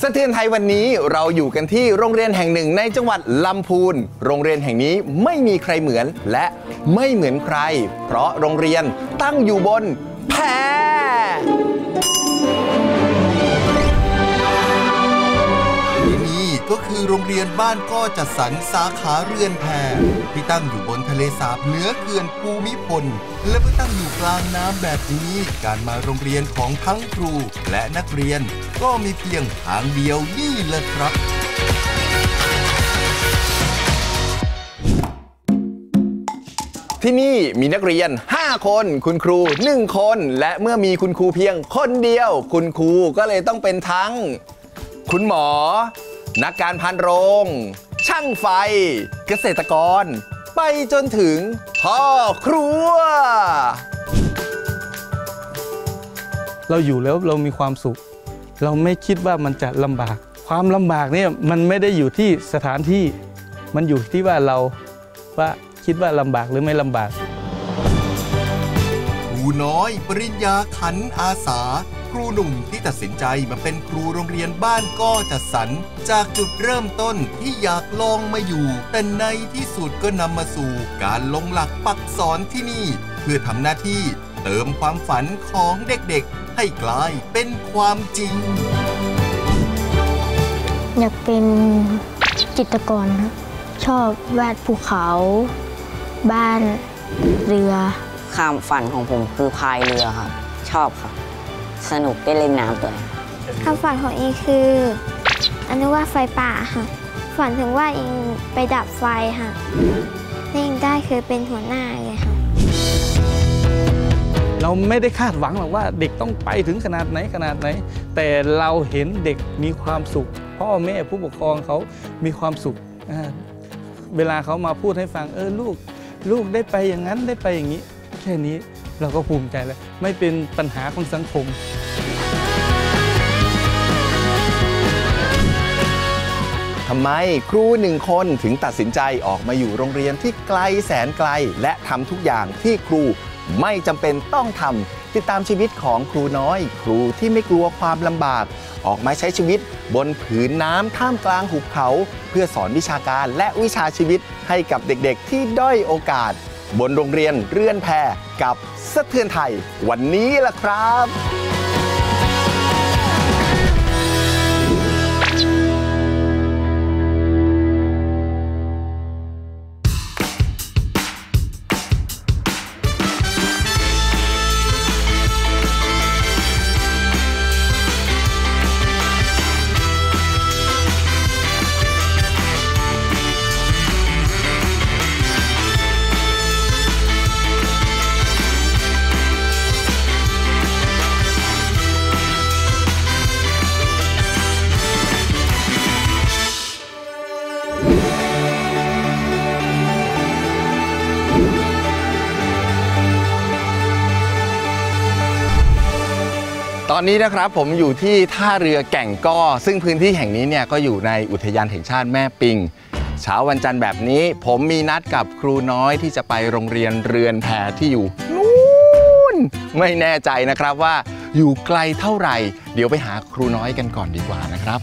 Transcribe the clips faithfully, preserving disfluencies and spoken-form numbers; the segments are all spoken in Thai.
สะเทือนไทยวันนี้เราอยู่กันที่โรงเรียนแห่งหนึ่งในจังหวัดลำพูนโรงเรียนแห่งนี้ไม่มีใครเหมือนและไม่เหมือนใครเพราะโรงเรียนตั้งอยู่บนแพที่นี่ก็คือโรงเรียนบ้านก้อจัดสรรสาขาเรือนแพที่ตั้งอยู่บนทะเลสาบเหนือเขื่อนภูมิพลและเมื่อตั้งอยู่กลางน้ำแบบนี้การมาโรงเรียนของทั้งครูและนักเรียนก็มีเพียงทางเดียวนี่แหละครับที่นี่มีนักเรียนห้าคนคุณครูหนึ่งคนและเมื่อมีคุณครูเพียงคนเดียวคุณครูก็เลยต้องเป็นทั้งคุณหมอนักการพานโรงช่างไฟเกษตรกรไปจนถึงพ่อครัวเราอยู่แล้วเรามีความสุขเราไม่คิดว่ามันจะลำบากความลำบากเนี่ยมันไม่ได้อยู่ที่สถานที่มันอยู่ที่ว่าเราว่าคิดว่าลำบากหรือไม่ลำบากครูน้อยปริญญาขันอาสาครูหนุ่มที่ตัดสินใจมาเป็นครูโรงเรียนบ้านก้อจัดสรรจากจุดเริ่มต้นที่อยากลองมาอยู่แต่ในที่สุดก็นำมาสู่การลงหลักปักสอนที่นี่เพื่อทำหน้าที่เติมความฝันของเด็กๆให้กลายเป็นความจริงอยากเป็นจิตรกรครับชอบวาดภูเขาบ้านเรือความฝันของผมคือพายเรือครับชอบครับสนุกได้เล่นน้ำด้วยความฝันของเองคืออนุวาตไฟป่าค่ะฝันถึงว่าเองไปดับไฟค่ะเองได้คือเป็นหัวหน้าเลยค่ะเราไม่ได้คาดหวังหรอกว่าเด็กต้องไปถึงขนาดไหนขนาดไหนแต่เราเห็นเด็กมีความสุขพ่อแม่ผู้ปกครองเขามีความสุขเวลาเขามาพูดให้ฟังเออลูกลูกได้ไปอย่างนั้นได้ไปอย่างนี้แค่นี้เราก็ภูมิใจแล้วไม่เป็นปัญหาของสังคมทำไมครูหนึ่งคนถึงตัดสินใจออกมาอยู่โรงเรียนที่ไกลแสนไกลและทำทุกอย่างที่ครูไม่จำเป็นต้องทำติดตามชีวิตของครูน้อยครูที่ไม่กลัวความลำบากออกมาใช้ชีวิตบนผืนน้ำท่ามกลางหุบเขาเพื่อสอนวิชาการและวิชาชีวิตให้กับเด็กๆที่ด้อยโอกาสบนโรงเรียนเรือนแพกับสะเทือนไทยวันนี้ล่ะครับตอนนี้นะครับผมอยู่ที่ท่าเรือแก่งก้อซึ่งพื้นที่แห่งนี้เนี่ยก็อยู่ในอุทยานแห่งชาติแม่ปิงเช้าวันจันทร์แบบนี้ผมมีนัดกับครูน้อยที่จะไปโรงเรียนเรือนแพที่อยู่นู่นไม่แน่ใจนะครับว่าอยู่ไกลเท่าไหร่เดี๋ยวไปหาครูน้อยกันก่อนดีกว่านะครับ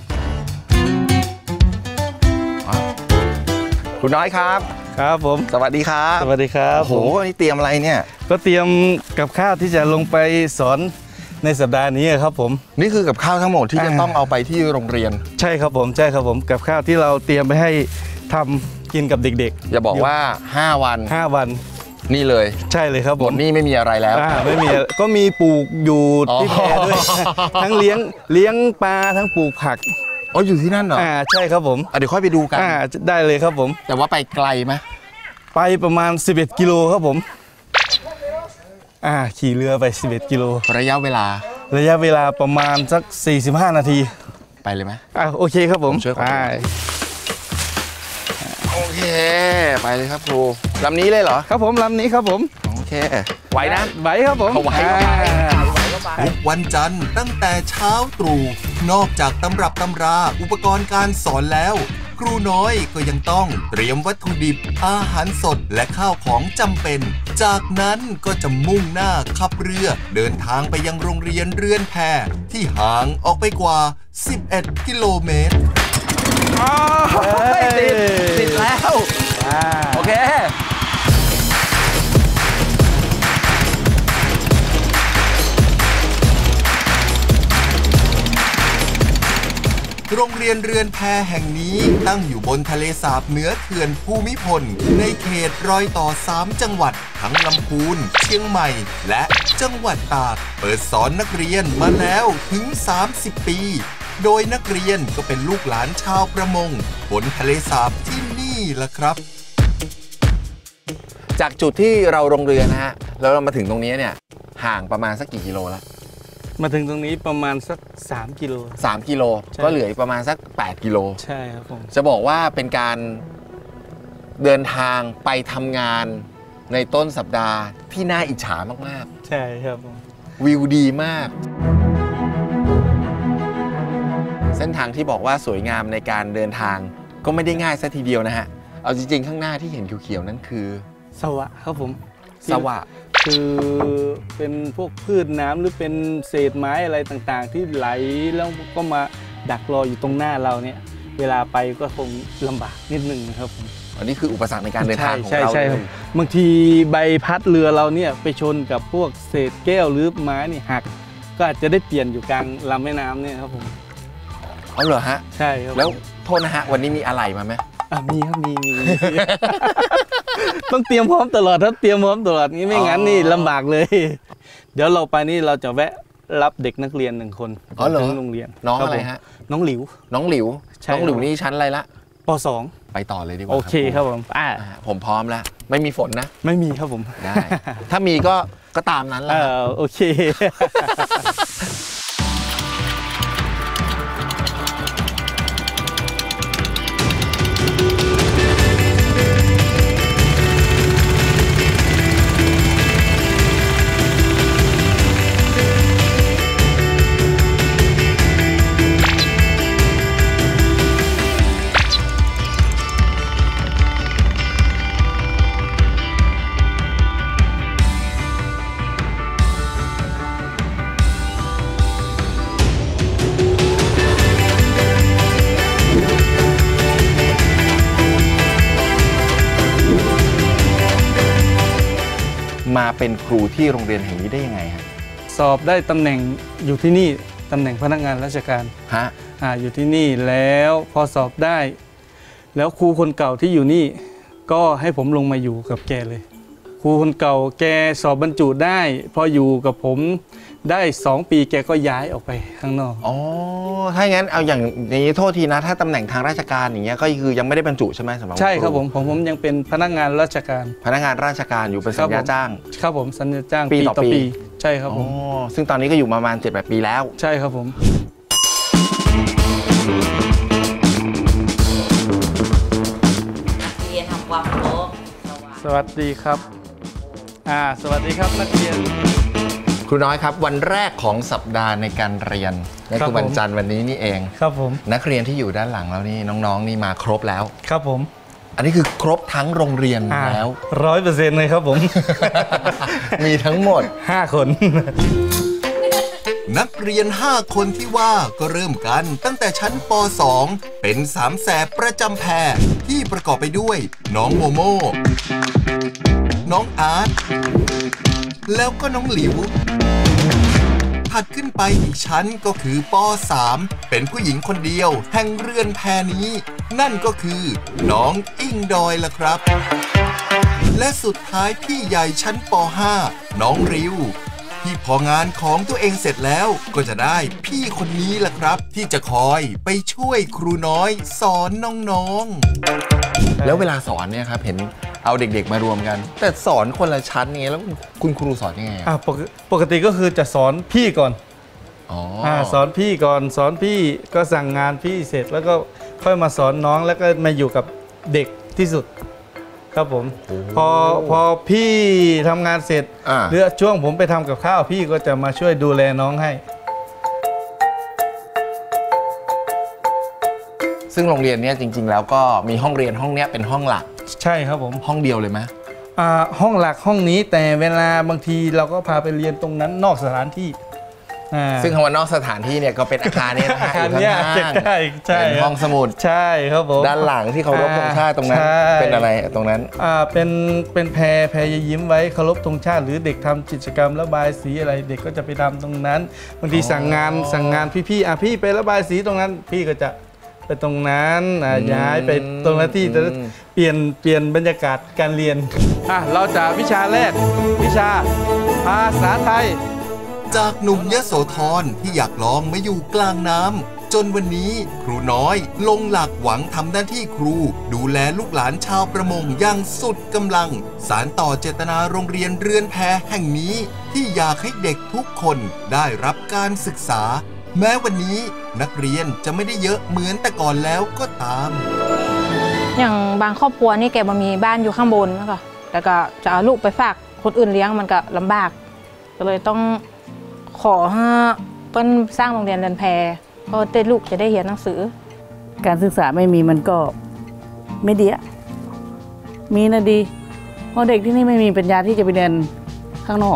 ครูน้อยครับครับผมสวัสดีครับสวัสดีครับโอ้โหนี่เตรียมอะไรเนี่ยก็เตรียมกับข้าวที่จะลงไปสอนในสัปดาห์นี้ครับผมนี่คือกับข้าวทั้งหมดที่จะต้องเอาไปที่โรงเรียนใช่ครับผมใช่ครับผมกับข้าวที่เราเตรียมไปให้ทำกินกับเด็กๆอย่าบอกว่าห้าวันห้าวันนี่เลยใช่เลยครับผมนี่ไม่มีอะไรแล้วไม่มีก็มีปลูกอยู่ที่แพด้วยทั้งเลี้ยงเลี้ยงปลาทั้งปลูกผักอ๋ออยู่ที่นั่นเหรออ่าใช่ครับผมเดี๋ยวค่อยไปดูกันอ่าได้เลยครับผมแต่ว่าไปไกลไหมไปประมาณสิบเอ็ดกิโลครับผมอ่าขี่เรือไปสิบเอ็ดกิโลระยะเวลาระยะเวลาประมาณสักสี่สิบห้านาทีไปเลยไหมอ่าโอเคครับผมช่วยไปโอเคไปเลยครับครูลำนี้เลยเหรอครับผมลำนี้ครับผมโอเคไหวนะไหวครับผมไหวทุกวันจันทร์ตั้งแต่เช้าตรู่นอกจากตำรับตำราอุปกรณ์การสอนแล้วคครูน้อยก็ยังต้องเตรียมวัตถุดิบอาหารสดและข้าวของจำเป็นจากนั้นก็จะมุ่งหน้าขับเรือเดินทางไปยังโรงเรียนเรือนแพที่ห่างออกไปกว่าสิบเอ็ดกิโลเมตรติดติดแล้วโอเคโรงเรียนเรือนแพแห่งนี้ตั้งอยู่บนทะเลสาบเหนือเขื่อนภูมิพลในเขตรอยต่อสามจังหวัดทั้งลำพูนเชียงใหม่และจังหวัดตากเปิดสอนนักเรียนมาแล้วถึงสามสิบปีโดยนักเรียนก็เป็นลูกหลานชาวประมงบนทะเลสาบที่นี่ล่ะครับจากจุดที่เราลงเรือนะฮะแล้วเรามาถึงตรงนี้เนี่ยห่างประมาณสักกี่กิโลแล้วมาถึงตรงนี้ประมาณสักสามกิโลสามกิโลก็เหลือประมาณสักแปดกิโลใช่ครับผมจะบอกว่าเป็นการเดินทางไปทำงานในต้นสัปดาห์ที่น่าอิจฉามากๆใช่ครับผมวิวดีมากเส้นทางที่บอกว่าสวยงามในการเดินทางก็ไม่ได้ง่ายซะทีเดียวนะฮะเอาจริงๆข้างหน้าที่เห็นเขียวๆนั่นคือสวะครับผมสวะคือเป็นพวกพืชน้ำหรือเป็นเศษไม้อะไรต่างๆที่ไหลแล้วก็มาดักรออยู่ตรงหน้าเราเนี่ยเวลาไปก็คงลำบากนิดนึงครับผมอันนี้คืออุปสรรคในการเดินทางของเราใช่ครับบางทีใบพัดเรือเราเนี่ยไปชนกับพวกเศษแก้วหรือไม้นี่หักก็อาจจะได้เปลี่ยนอยู่กลางลำแม่น้ำเนี่ยครับผมอ๋อเหรอฮะใช่ครับแล้วโทษนะฮะวันนี้มีอะไรมาไหมอ่ะมีครับมีมีต้องเตรียมพร้อมตลอดถ้าเตรียมพร้อมตลอดนี้ไม่งั้นนี่ลำบากเลยเดี๋ยวเราไปนี่เราจะแวะรับเด็กนักเรียนหนึ่งคนถึงโรงเรียนน้องอะไรฮะน้องหลิวน้องหลิวน้องหลิวนี่ชั้นอะไรละป.สองไปต่อเลยดีกว่าโอเคครับผมอ่าผมพร้อมแล้วไม่มีฝนนะไม่มีครับผมได้ถ้ามีก็ก็ตามนั้นแหละโอเคมาเป็นครูที่โรงเรียนแห่งนี้ได้ยังไงฮะสอบได้ตำแหน่งอยู่ที่นี่ตำแหน่งพนักงานราชการฮะอ่าอยู่ที่นี่แล้วพอสอบได้แล้วครูคนเก่าที่อยู่นี่ก็ให้ผมลงมาอยู่กับแกเลยครูคนเก่าแกสอบบรรจุได้พออยู่กับผมได้สองปีแกก็ย้ายออกไปข้างนอกอ๋อถ้างั้นเอาอย่างนี้โทษทีนะถ้าตำแหน่งทางราชการอย่างเงี้ยก็คือยังไม่ได้บรรจุใช่ไหมสำหรับใช่ครับผมผมผมยังเป็นพนักงานราชการพนักงานราชการอยู่เป็นสัญญาจ้างครับผมสัญญาจ้างปีต่อปีใช่ครับผมอ๋อซึ่งตอนนี้ก็อยู่ประมาณเจ็ดแปดปีแล้วใช่ครับผมเรียนทำความเคารพสวัสดีครับอ่าสวัสดีครับนักเรียนครูน้อยครับวันแรกของสัปดาห์ในการเรียนนั่นคือวันจันทร์วันนี้นี่เองครับผมนักเรียนที่อยู่ด้านหลังแล้วนี่น้องๆนี่มาครบแล้วครับผมอันนี้คือครบทั้งโรงเรียนแล้วร้อยเปอร์เซ็นต์เลยครับผมมีทั้งหมดห้าคนนักเรียนห้าคนที่ว่าก็เริ่มกันตั้งแต่ชั้นป.สองเป็นสามแสบประจำแพรที่ประกอบไปด้วยน้องโมโม่น้องอาร์ตแล้วก็น้องหลิวถัดขึ้นไปอีกชั้นก็คือป.สามเป็นผู้หญิงคนเดียวแห่งเรือนแพนี้นั่นก็คือน้องอิงดอยล่ะครับและสุดท้ายพี่ใหญ่ชั้นป.ห้าน้องริวที่พองานของตัวเองเสร็จแล้วก็จะได้พี่คนนี้ล่ะครับที่จะคอยไปช่วยครูน้อยสอนน้องๆแล้วเวลาสอนเนี่ยครับเห็นเอาเด็กๆมารวมกันแต่สอนคนละชั้นไงแล้วคุณครูสอนยังไงอ่ะปกติก็คือจะสอนพี่ก่อนอ๋อสอนพี่ก่อนสอนพี่ก็สั่งงานพี่เสร็จแล้วก็ค่อยมาสอนน้องแล้วก็มาอยู่กับเด็กที่สุดครับผมพอพอพี่ทำงานเสร็จหรือช่วงผมไปทำกับข้าวพี่ก็จะมาช่วยดูแลน้องให้ซึ่งโรงเรียนเนี้ยจริง ๆ แล้วก็มีห้องเรียนห้องเนี้ยเป็นห้องหลักใช่ครับผมห้องเดียวเลยไหมอ่าห้องหลักห้องนี้แต่เวลาบางทีเราก็พาไปเรียนตรงนั้นนอกสถานที่อ่าซึ่งคำว่านอกสถานที่เนี่ยก็เป็นอาคารเนี้นะฮะอาคารอยู่เนี้ยข้างๆใช่ใช่เป็นห้องสมุดใช่ครับผมด้านหลังที่เคารพธงชาติตรงนั้นใช่เป็นอะไรตรงนั้นอ่าเป็นเป็นแพรแพรยิ้มไว้เคารพธงชาติหรือเด็กทำกิจกรรมระบายสีอะไรเด็กก็จะไปทำตรงนั้นบางทีสั่งงานสั่งงานพี่ๆอ่ะพี่ไประบายสีตรงนั้นพี่ก็จะไปตรงนั้นอ่ะย้ายไปตรงนั้นที่จะเปลี่ยนเปลี่ยนบรรยากาศการเรียนอ่ะเราจะวิชาแรกวิชาภาษาไทยจากหนุ่มยโสธรที่อยากลองมาอยู่กลางน้ำจนวันนี้ครูน้อยลงหลักหวังทำหน้าที่ครูดูแลลูกหลานชาวประมงอย่างสุดกำลังสารต่อเจตนาโรงเรียนเรือนแพแห่งนี้ที่อยากให้เด็กทุกคนได้รับการศึกษาแม้วันนี้นักเรียนจะไม่ได้เยอะเหมือนแต่ก่อนแล้วก็ตามอย่างบางครอบครัวนี่แกบ่มีบ้านอยู่ข้างบนนะคะแล้วก็จะเอาลูกไปฝากคนอื่นเลี้ยงมันก็ลำบากก็เลยต้องขอให้เปิ้นสร้างโรงเรียนเรือนแพเพราะเต้ลูกจะได้เรียนหนังสือการศึกษาไม่มีมันก็ไม่ดีอะมีนะดีเพราะเด็กที่นี่ไม่มีปัญญาที่จะไปเรียนข้างนอก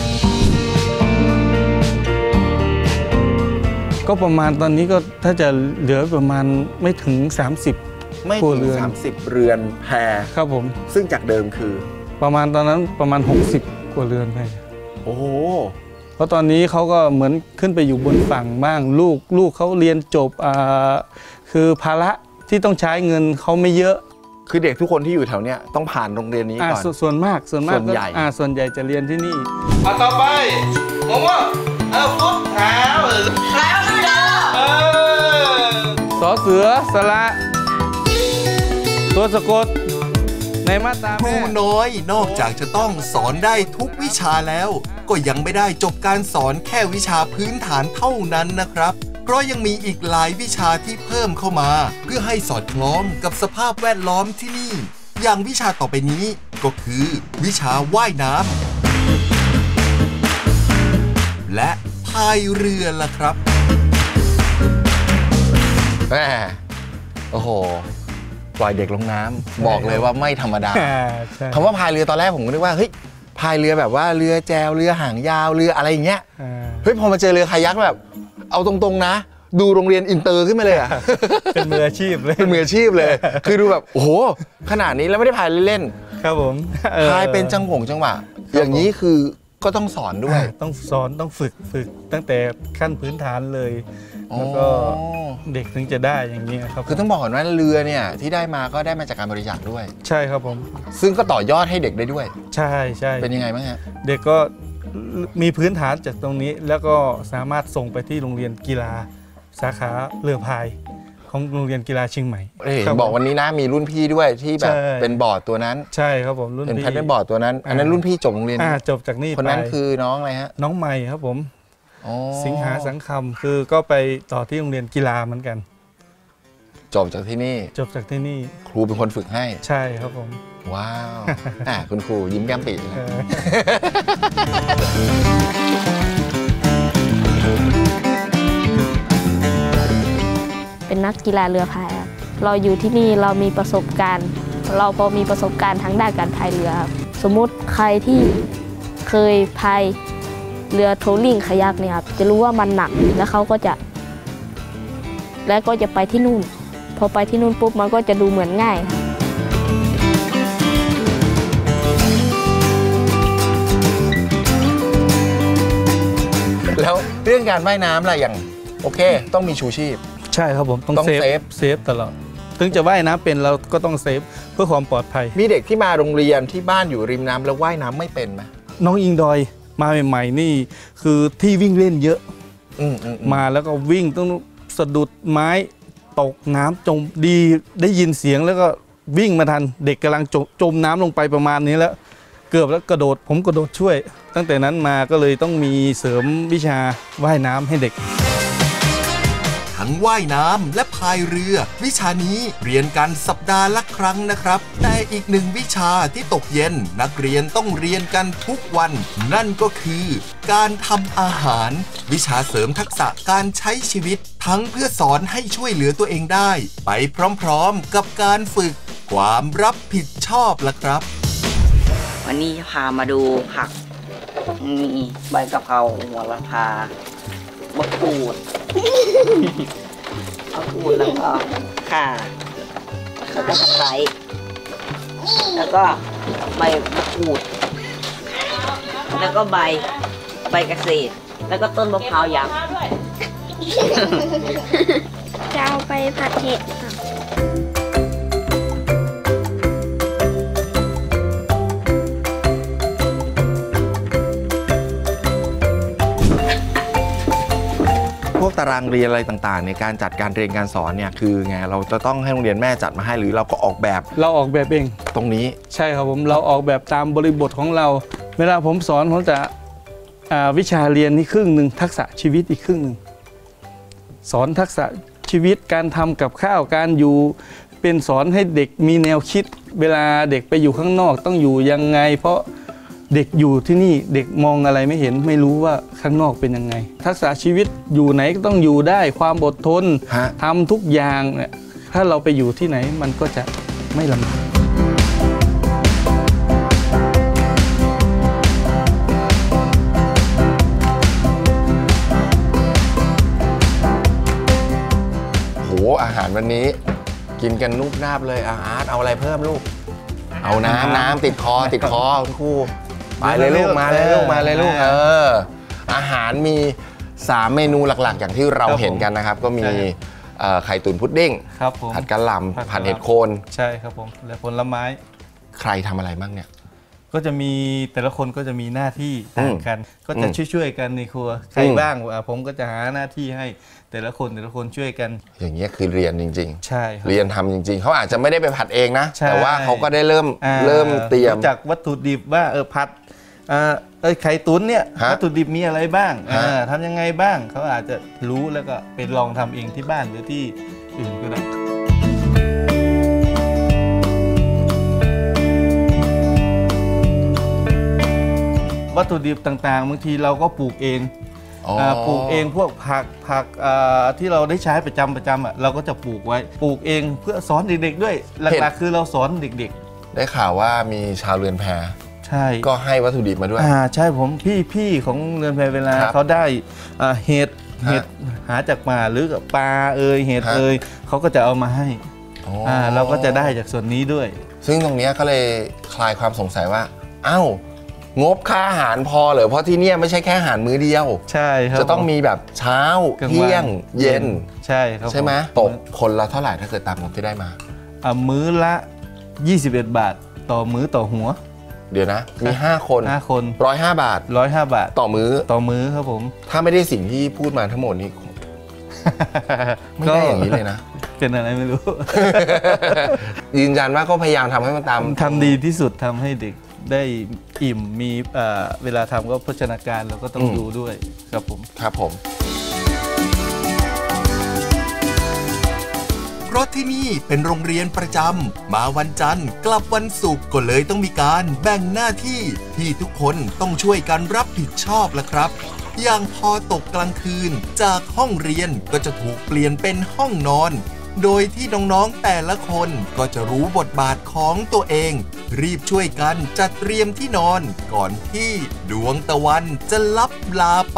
ก็ประมาณตอนนี้ก็ถ้าจะเหลือประมาณไม่ถึงสามสิบไม่ครัวถึเรืงอนสามสิบเรือนแพครับผมซึ่งจากเดิมคือประมาณตอนนั้นประมาณหกสิบกว่าเรือนไปโอ้โหเพราะตอนนี้เขาก็เหมือนขึ้นไปอยู่บนฝั่งบ้างลูกลูกเขาเรียนจบอ่าคือภาระที่ต้องใช้เงินเขาไม่เยอะคือเด็กทุกคนที่อยู่แถวเนี้ยต้องผ่านโรงเรียนนี้อ่าก่อนสส่วนมากส่วนมากส่วนใหญ่ก็อ่าส่วนใหญ่จะเรียนที่นี่อ่ะต่อไปงงว่าเออฟุตเท้าแล้วเออสอเสือสระตัวสะกดในมาตราครูแม่น้อยนอกจากจะต้องสอนได้ทุกวิชาแล้ว ก็ยังไม่ได้จบการสอนแค่วิชาพื้นฐานเท่านั้นนะครับเพราะยังมีอีกหลายวิชาที่เพิ่มเข้ามา เพื่อให้สอดคล้องกับสภาพแวดล้อมที่นี่ อย่างวิชาต่อไปนี้ก็คือวิชาว่ายน้ำและพายเรือล่ะครับแม่โอ้โห ปล่อยเด็กลงน้ำบอกเลยว่าไม่ธรรมดาอ่าใช่คำว่าพายเรือตอนแรกผมก็นึกว่าเฮ้ยพายเรือแบบว่าเรือแจวเรือหางยาวเรืออะไรอย่างเงี้ยอ่าเฮ้ยพอมาเจอเรือคายักแบบ เอาตรงๆนะ ดูโรงเรียนอินเตอร์ขึ้นมาเลยอะเป็นมืออาชีพเลยเป็นมืออาชีพเลย คือดูแบบโอ้โหขนาดนี้แล้วไม่ได้พายเล่นครับผมออๆพายเป็นจังหวงจังหวะอย่างนี้คือก็ต้องสอนด้วยอ่าต้องสอนต้องฝึกฝึกตั้งแต่ขั้นพื้นฐานเลย แล้วก็อ๋อเด็กถึงจะได้อย่างนี้ครับคือต้องบอกก่อนว่าเรือเนี่ยที่ได้มาก็ได้มาจากการบริจาคด้วยใช่ครับผมซึ่งก็ต่อยอดให้เด็กได้ด้วยใช่ใช่เป็นยังไงบ้างฮะเด็กก็มีพื้นฐานจากตรงนี้ แล้วก็สามารถส่งไปที่โรงเรียนกีฬาสาขาเรือพายของโรงเรียนกีฬาเชียงใหม่เอ้ยครับบอกวันนี้นะมีรุ่นพี่ด้วยที่แบบใช่เป็นบอร์ดตัวนั้นใช่ครับผมรุ่นเป็นพี่แพทเทิร์นบอร์ดตัวนั้น อันนั้นอ่ารุ่นพี่จบโรงเรียนอ่าจบจากนี่คนนั้นไปคือน้องอะไรฮะน้องใหม่ครับผมอ๋อสิงหาสังคำคือก็ไปต่อที่โรงเรียนกีฬาเหมือนกันจบจากที่นี่จบจากที่นี่ครูเป็นคนฝึกให้ใช่ครับผมว้าวอ่ะคุณครูยิ้มแก้มปินะเออเป็นนักกีฬาเรือพายครับเราอยู่ที่นี่เรามีประสบการณ์ เราพอมีประสบการณ์ทางด้านการพายเรือครับสมมุติใครที่เคยพายเรือโทลิ่งคายักเนี่ยครับจะรู้ว่ามันหนักแล้วเขาก็จะ แล้วก็จะไปที่นู่น พอไปที่นู่นปุ๊บมันก็จะดูเหมือนง่ายครับแล้วเรื่องการว่ายน้ำล่ะอย่างโอเค ต้องมีชูชีพใช่ครับผมต้องต้องเซฟเซฟเซฟตลอดถึงจะว่ายน้ำเป็นเราก็ต้องเซฟเพื่อความปลอดภัยมีเด็กที่มาโรงเรียนที่บ้านอยู่ริมน้ำแล้วว่ายน้ำไม่เป็นไหมน้องอิงดอยมาใหม่ๆนี่คือที่วิ่งเล่นเยอะอืมอืมอืมมาแล้วก็วิ่งต้องสะดุดไม้ตกน้ำจมดีได้ยินเสียงแล้วก็วิ่งมาทันเด็กกำลังจมจมน้ำลงไปประมาณนี้แล้วเกือบแล้วกระโดดผมกระโดดช่วย ตั้งแต่นั้นมาก็เลยต้องมีเสริมวิชาว่ายน้ำให้เด็กททั้งว่ายน้ำและพายเรือวิชานี้เรียนกันสัปดาห์ละครั้งนะครับแต่อีกหนึ่งวิชาที่ตกเย็นนักเรียนต้องเรียนกันทุกวันนั่นก็คือการทำอาหารวิชาเสริมทักษะการใช้ชีวิตทั้งเพื่อสอนให้ช่วยเหลือตัวเองได้ไปพร้อมๆกับการฝึกความรับผิดชอบล่ะครับวันนี้จะพามาดูผักมีใบกะเพราหัวละพาบะกรูดบะกรูดแล้วก็ข่าแล้วก็ตะไคร้แล้วก็ใบมะกรูดแล้วก็ใบใบเกษตรแล้วก็ต้นมะพร้าวยักษ์จะเอาไปผัดเห็ดค่ะพวกตารางเรียนอะไรต่างๆในการจัดการเรียนการสอนเนี่ยคือไงเราจะต้องให้โรงเรียนแม่จัดมาให้หรือเราก็ออกแบบเราออกแบบเองตรงนี้ใช่ครับผมเราออกแบบตามบริบทของเราเวลาผมสอนผมจะวิชาเรียนนี่ครึ่งหนึ่งทักษะชีวิตอีกครึ่งหนึ่งสอนทักษะชีวิตการทำกับข้าวการอยู่เป็นสอนให้เด็กมีแนวคิดเวลาเด็กไปอยู่ข้างนอกต้องอยู่ยังไงเพราะเด็กอยู่ที่นี่เด็กมองอะไรไม่เห็นไม่รู้ว่าข้างนอกเป็นยังไงทักษะชีวิตอยู่ไหนก็ต้องอยู่ได้ความอดทนทำทุกอย่างเนี่ยถ้าเราไปอยู่ที่ไหนมันก็จะไม่ลำบากโหอาหารวันนี้กินกันนุบนาบเลยอาร์ตเอาอะไรเพิ่มลูกเอาน้ำน้ำติดคอติดคอคุณครูไปเลยลูกมาเลยลูกมาเลยลูกเอออาหารมีสามเมนูหลักๆอย่างที่เราเห็นกันนะครับก็มีไข่ตุ๋นพุดดิ้งผัดกะหล่ำผัดเห็ดโคนใช่ครับผมและผลไม้ใครทำอะไรบ้างเนี่ยก็จะมีแต่ละคนก็จะมีหน้าที่ต่างกันก็จะช่วยๆกันในครัวใครบ้างผมก็จะหาหน้าที่ให้แต่ละคนแต่ละคนช่วยกันอย่างเงี้ยคือเรียนจริงๆใช่เรียนทำจริงๆเขาอาจจะไม่ได้ไปผัดเองนะแต่ว่าเขาก็ได้เริ่มเริ่มเตรียมจากวัตถุดิบว่าเออผัดเออไข่ตุ๋นเนี่ยวัตถุดิบมีอะไรบ้างทำยังไงบ้างเขาอาจจะรู้แล้วก็ไปลองทำเองที่บ้านหรือที่อื่นก็ได้วัตถุดิบต่างๆบางทีเราก็ปลูกเองปลูกเองพวกผักผักที่เราได้ใช้ประจำประจำอ่ะเราก็จะปลูกไว้ปลูกเองเพื่อสอนเด็กๆด้วยหลักๆคือเราสอนเด็กๆได้ข่าวว่ามีชาวเรือนแพใช่ก็ให้วัตถุดิบมาด้วยอ่าใช่ผมพี่พี่ของเรือนแพเวลาเขาได้เห็ดเห็ดหาจากป่าหรือกับปลาเอยเห็ดเอยเขาก็จะเอามาให้อ่าเราก็จะได้จากส่วนนี้ด้วยซึ่งตรงนี้ก็เลยคลายความสงสัยว่าอ้าวงบค่าอาหารพอเหรอเพราะที่นี่ไม่ใช่แค่อาหารมื้อเดียวใช่ครับจะต้องมีแบบเช้าเที่ยงเย็นใช่ครับใช่ไหมตกคนละเท่าไหร่ถ้าเกิดตามงบที่ได้มาอ่ามื้อละยี่สิบเอ็ดบาทต่อมื้อต่อหัวเดี๋ยวนะมีห้าคนห้าคนร้อยห้าบาทร้อยห้าบาทต่อมื้อต่อมื้อครับผมถ้าไม่ได้สิ่งที่พูดมาทั้งหมดนี้ไม่ได้อย่างนี้เลยนะเป็นอะไรไม่รู้ยืนยันว่าก็พยายามทำให้มันตามทำดีที่สุดทำให้เด็กได้อิ่มมีเวลาทำก็โภชนาการเราก็ต้องดูด้วยครับผมครับผมเพราะที่นี่เป็นโรงเรียนประจำมาวันจันทร์กลับวันศุกร์ก็เลยต้องมีการแบ่งหน้าที่ที่ทุกคนต้องช่วยกันรับผิดชอบละครับอย่างพอตกกลางคืนจากห้องเรียนก็จะถูกเปลี่ยนเป็นห้องนอนโดยที่น้องๆแต่ละคนก็จะรู้บทบาทของตัวเองรีบช่วยกันจัดเตรียมที่นอนก่อนที่ดวงตะวันจะลับลาไป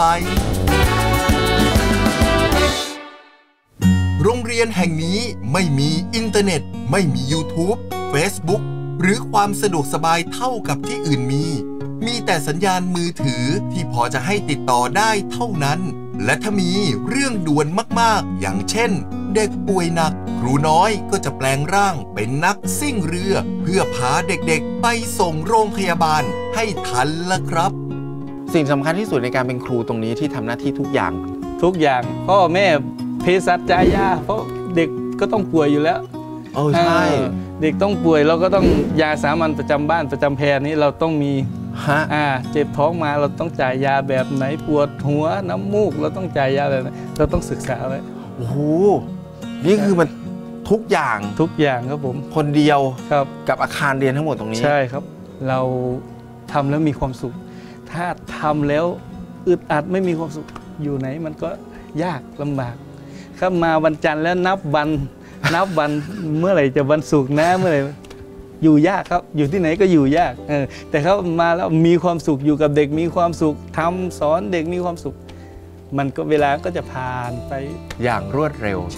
โรงเรียนแห่งนี้ไม่มีอินเทอร์เน็ตไม่มี YouTube Facebook หรือความสะดวกสบายเท่ากับที่อื่นมีมีแต่สัญญาณมือถือที่พอจะให้ติดต่อได้เท่านั้นและถ้ามีเรื่องด่วนมากๆอย่างเช่นเด็กป่วยหนักครูน้อยก็จะแปลงร่างเป็นนักซิ่งเรือเพื่อพาเด็กๆไปส่งโรงพยาบาลให้ทันละครับสิ่งสำคัญที่สุดในการเป็นครูตรงนี้ที่ทำหน้าที่ทุกอย่างทุกอย่างพ่อแม่เภสัชจ่ายยาเพราะเด็กก็ต้องป่วยอยู่แล้วโอ้ใช่เด็กต้องป่วยเราก็ต้องยาสามัญประจำบ้านประจำแพรนี้เราต้องมีฮะอ่าเจ็บท้องมาเราต้องจ่ายยาแบบไหนปวดหัวน้ำมูกเราต้องจ่ายยาแบบไหนเราต้องศึกษาไว้โอ้โหนี่คือมันทุกอย่างทุกอย่างครับผมคนเดียวครับกับอาคารเรียนทั้งหมดตรงนี้ใช่ครับเราทำแล้วมีความสุขถ้าทำแล้วอึดอัดไม่มีความสุขอยู่ไหนมันก็ยากลำบากครับมาวันจันทร์แล้วนับวันนับวันเมื่อไหร่จะวันศุกร์นะเมื่อไหร่อยู่ยากครับอยู่ที่ไหนก็อยู่ยากเออแต่เขามาแล้วมีความสุขอยู่กับเด็กมีความสุขทำสอนเด็กมีความสุขมันก็เวลาก็จะผ่านไปอย่างรวดเร็วใช่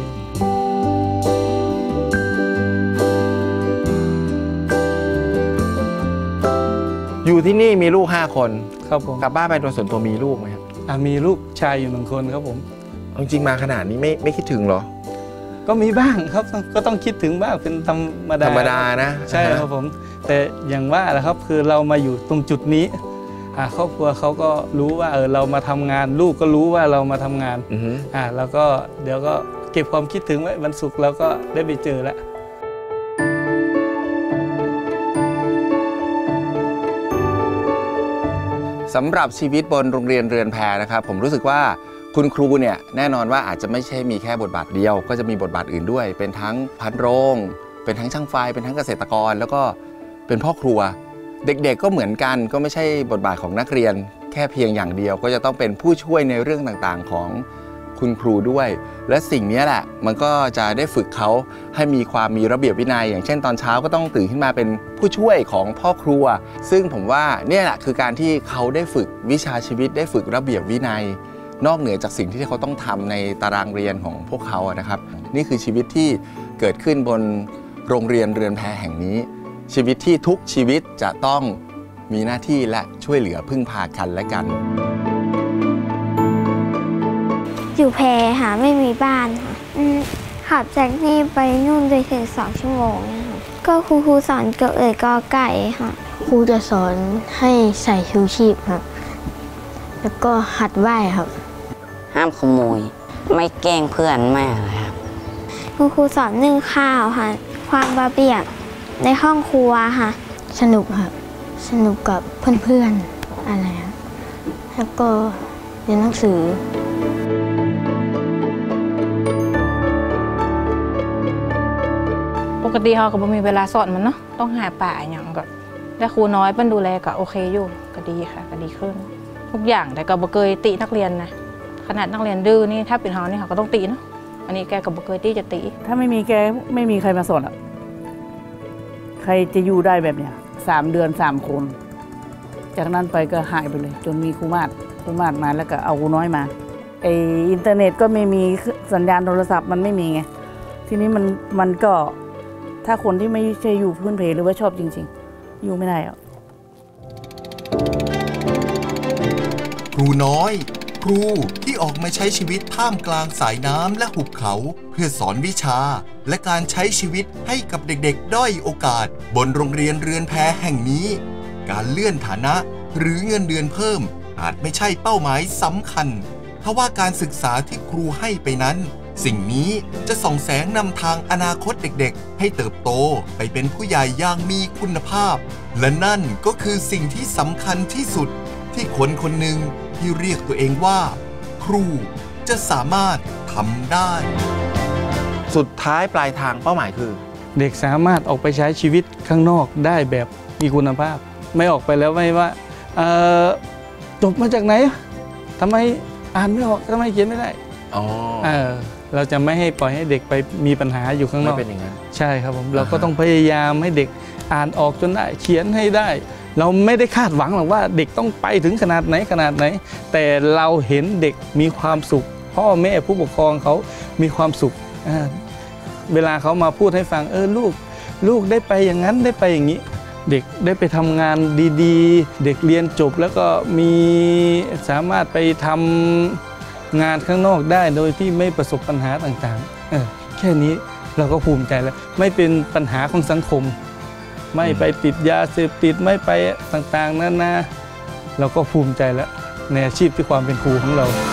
อยู่ที่นี่มีลูกห้าคนครับผมกลับบ้านไปโดยส่วนตัวมีลูกไหมครับมีลูกชายอยู่หนึ่งคนครับผมจริงๆมาขนาดนี้ไม่ไม่คิดถึงหรอก็มีบ้างครับก็ต้องคิดถึงบ้างเป็นธรรมดาธรรมดานะใช่ครับผมแต่อย่างว่าแหละครับคือเรามาอยู่ตรงจุดนี้ครอบครัวเขาก็รู้ว่าเออเรามาทำงานลูกก็รู้ว่าเรามาทำงานอ่าแล้วก็เดี๋ยวก็เก็บความคิดถึงไว้วันศุกร์เราก็ได้ไปเจอแล้วสำหรับชีวิตบนโรงเรียนเรือนแพนะครับผมรู้สึกว่าคุณครูเนี่ยแน่นอนว่าอาจจะไม่ใช่มีแค่บทบาทเดียวก็จะมีบทบาทอื่นด้วยเป็นทั้งพันโรงเป็นทั้งช่างไฟเป็นทั้งเกษตรกรแล้วก็เป็นพ่อครัวเด็กๆก็เหมือนกันก็ไม่ใช่บทบาทของนักเรียนแค่เพียงอย่างเดียวก็จะต้องเป็นผู้ช่วยในเรื่องต่างๆของคุณครูด้วยและสิ่งนี้แหละมันก็จะได้ฝึกเขาให้มีความมีระเบียบวินัยอย่างเช่นตอนเช้าก็ต้องตื่นขึ้นมาเป็นผู้ช่วยของพ่อครัวซึ่งผมว่าเนี่ยแหละคือการที่เขาได้ฝึกวิชาชีวิตได้ฝึกระเบียบวินัยนอกเหนือจากสิ่งที่เขาต้องทำในตารางเรียนของพวกเขาอะนะครับนี่คือชีวิตที่เกิดขึ้นบนโรงเรียนเรือนแพแห่งนี้ชีวิตที่ทุกชีวิตจะต้องมีหน้าที่และช่วยเหลือพึ่งพากันและกันอยู่แพหาไม่มีบ้านค่ะขับจากนี่ไปนู่นเลยถึงสองชั่วโมงนะคะก็ครูครูสอนเกี่ยวเอ่ยกอไก่ค่ะครูจะสอนให้ใส่ชูชีพครับแล้วก็หัดว่ายครับห้ามขโมยไม่แกล้งเพื่อนไม่อะไรครับครูครูสอนนึ่งข้าวค่ะความระเบียบในห้องครัวค่ะสนุกครับสนุกกับเพื่อนๆอะไรครับแล้วก็เรียนหนังสือปกติเขาก็บ่มีเวลาสอนมันเนาะต้องหาป่าอย่างก็แต่ครูน้อยเปิ้นดูแลก็โอเคอยู่ก็ดีค่ะก็ดีขึ้นทุกอย่างแต่ก็บ่เคยตินักเรียนนะขนาดนักเรียนดื้อนี่ถ้าเป็นเฮานี่เขาก็ต้องติเนาะอันนี้แกก็บ่เคยติจะติถ้าไม่มีแกไม่มีใครมาสอนอ่ะใครจะอยู่ได้แบบเนี้ยสามเดือนสามคนจากนั้นไปก็หายไปเลยจนมีครูมาศครูมาศมาแล้วก็เอาครูน้อยมาไออินเทอร์เน็ตก็ไม่มีสัญญาณโทรศัพท์มันไม่มีไงทีนี้มันมันก็ถ้าคนที่ไม่ใช่อยู่พื้นเพหรือว่าชอบจริงๆอยู่ไม่ได้อ่ะครูน้อยครูที่ออกมาใช้ชีวิตท่ามกลางสายน้ำและหุบเขาเพื่อสอนวิชาและการใช้ชีวิตให้กับเด็กๆด้อยโอกาสบนโรงเรียนเรือนแพแห่งนี้การเลื่อนฐานะหรือเงินเดือนเพิ่มอาจไม่ใช่เป้าหมายสำคัญทว่าการศึกษาที่ครูให้ไปนั้นสิ่งนี้จะส่องแสงนำทางอนาคตเด็กๆให้เติบโตไปเป็นผู้ใหญ่อย่างมีคุณภาพและนั่นก็คือสิ่งที่สำคัญที่สุดที่คนคนหนึ่งที่เรียกตัวเองว่าครูจะสามารถทำได้สุดท้ายปลายทางเป้าหมายคือเด็กสามารถออกไปใช้ชีวิตข้างนอกได้แบบมีคุณภาพไม่ออกไปแล้วไม่ว่าจบมาจากไหนทำไมอ่านไม่ออกทำไมเขียนไม่ได้อ๋อเออเราจะไม่ให้ปล่อยให้เด็กไปมีปัญหาอยู่ข้างนอกไม่เป็นอย่างนั้นใช่ครับผมเราก็ต้องพยายามให้เด็กอ่านออกจนได้เขียนให้ได้เราไม่ได้คาดหวังหรอกว่าเด็กต้องไปถึงขนาดไหนขนาดไหนแต่เราเห็นเด็กมีความสุขพ่อแม่ผู้ปกครองเขามีความสุขเวลาเขามาพูดให้ฟังเออลูกลูกได้ไปอย่างนั้นได้ไปอย่างนี้เด็กได้ไปทำงานดีๆเด็กเรียนจบแล้วก็มีสามารถไปทำงานข้างนอกได้โดยที่ไม่ประสบปัญหาต่างๆเออแค่นี้เราก็ภูมิใจแล้วไม่เป็นปัญหาของสังคมไม่ไปติดยาเสพติดไม่ไปต่างๆนั่นนะเราก็ภูมิใจแล้วในอาชีพที่ความเป็นครูของเรา